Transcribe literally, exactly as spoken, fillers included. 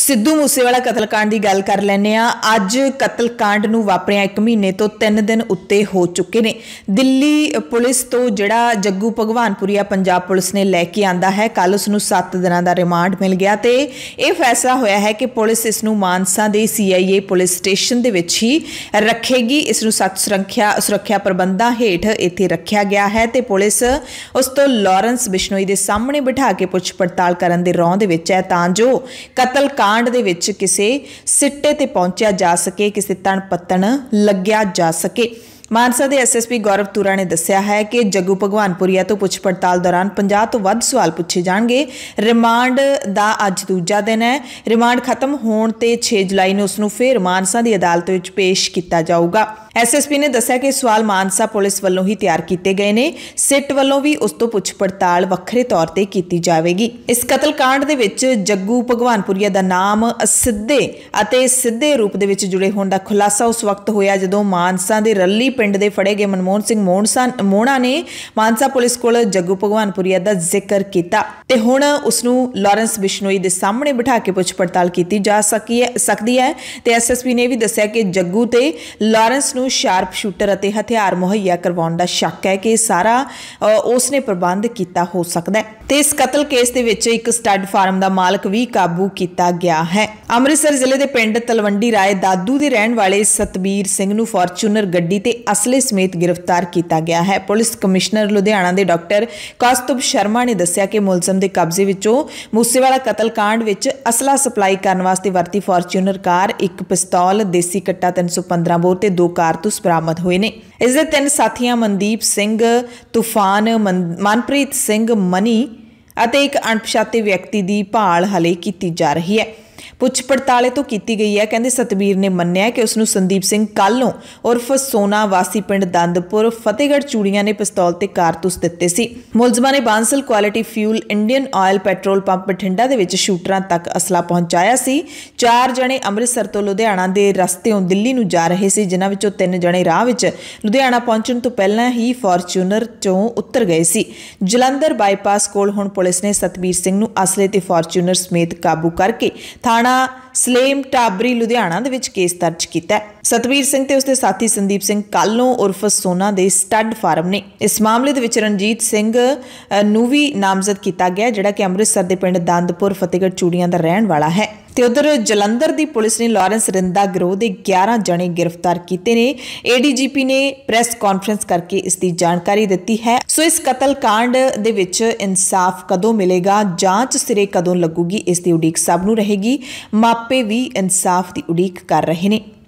सिद्धू मूसेवाला कतलकांड की गल कर लैने आ। अज कतलकांड नूं वापरिया एक महीने तो तीन दिन उत्ते हो चुके ने। दिल्ली पुलिस तो जिहड़ा जग्गू भगवानपुरिया पंजाब पुलिस ने लैके आंदा है, कल उसनूं सत्त दिनां दा रिमांड मिल गया ते यह फैसला होया है कि पुलिस इसनूं मानसा दे C I A police station दे विच ही रखेगी। इसनूं सख्त सुरक्षा सुरक्षा प्रबंधां हेठ इत्थे रखिया गया है ते पुलिस उस तो लॉरेंस बिश्नोई दे सामने बिठा के पुछ पड़ताल करन दे रौं दे विच है तां जो कतल कांड दे विच किसी सिट्टे ते पहुंचा जा सके, किसी तन पत्तन लग्या जा सके। मानसा के S S P Gaurav Tura ने दस्सिया है कि जग्गू भगवानपुरिया तो पुछ पड़ताल दौरान पचास तो वध सवाल पूछे जाएंगे। रिमांड का अज दूजा दिन है। रिमांड खत्म होने ते छे जुलाई नूं उसनूं फिर मानसा की अदालत विच पेश किया जाऊगा। एस एस पी ने दस्सिया कि सवाल मानसा पुलिस वालों ही तैयार किए गए ने, सिट वालों भी उस तो पुछ पड़ताल वक्रे तौर पर की जाएगी। इस कतलकांड दे विच जग्गू भगवानपुरिया का नाम सिद्धे अते सिद्धे रूप दे विच जुड़े होने का खुलासा उस वक्त होया जदों मानसा के रली पिंड दे फड़े गए मनमोहन सिंह मोहनसा मोहना ने मानसा पुलिस कोल जग्गू भगवानपुरिया का जिक्र किया ते हुण उसनूं लॉरेंस बिश्नोई दे सामने बिठा के पुछ पड़ताल की जा सकी है सकती है। ते एस एस पी ने भी दस्सिया कि जग्गू ते लॉरेंस नूं शार्प शूटर अते हथियार मुहैया करवाउण दा शक है कि सारा उसने प्रबंध किया हो सकता है। ते इस कतल केस दे विच एक स्टड फार्म का मालक भी काबू किया गया है। अमृतसर जिले के पिंड तलवंडी राय दादू के रहने वाले सतबीर सिंह नूं फॉर्चूनर गड्डी ते असले समेत गिरफ्तार किया गया है। पुलिस कमिश्नर लुधियाना के डॉक्टर कौस्तुभ शर्मा ने दस्सिया कि मुलजम के कब्जे विचों मूसेवाला कतलकांड विच असला सप्लाई करने वास्ते वरती फॉर्चूनर कार, एक पिस्तौल, देसी कट्टा तीन सौ पंद्रह बोर ते दो कारतूस बरामद हुए ने। इसदे तीन साथियां मनदीप सिंह तूफान, मन, मनप्रीत सिंह मनी अते एक अणपछाते व्यक्ति की भाल हले की जा रही है। पुछ पड़ताले तो की गई है। कहते सतबीर ने मन्निया कि उसनूं संदीप सिंह कालों उर्फ सोना वासी पिंड दंदपुर फतेहगढ़ चूड़ियां ने पिस्तौल ते कारतूस दिते सी। मुलजमां ने Bansal quality fuel Indian oil petrol pump Bathinda दे विच शूटरां तक असला पहुंचाया सी। चार जने अमृतसर तो लुधियाना दे रस्तेों दिल्ली नूं जा रहे सी, जिन्हां विचों तीन जने राह विच लुधियाना पहुंचण तो पहलां ही फॉर्चूनर चों उतर गए सी। जलंधर बाईपास कोल हुण पुलिस ने सतबीर सिंह नूं असले ते फॉर्चूनर समेत काबू करके थाणा सलेम टाबरी लुधियाना दे विच केस दर्ज किया। सतबीर सिंह ते उसके साथी संदीप सिंह कालों उर्फ सोना दे स्टड फार्म ने। इस मामले दे विच रणजीत सिंह नूं भी नामजद किया गया, जिहड़ा कि अमृतसर दे पिंड दंदपुर फतेहगढ़ चूड़ियां दा रहण वाला है। ते उधर जलंधर दी पुलिस ने लॉरेंस रिंदा गिरोह दे ग्यारह जने गिरफ्तार किए ने। ए डी जी पी ने प्रेस कॉन्फ्रेंस करके इसकी जानकारी दी है। सो इस कतल कांड दे विच इंसाफ कदों मिलेगा, जांच सिरे कदों लगूगी, इसकी उड़ीक सब नूं रहेगी। मापे भी इंसाफ की उड़ीक कर रहे हैं।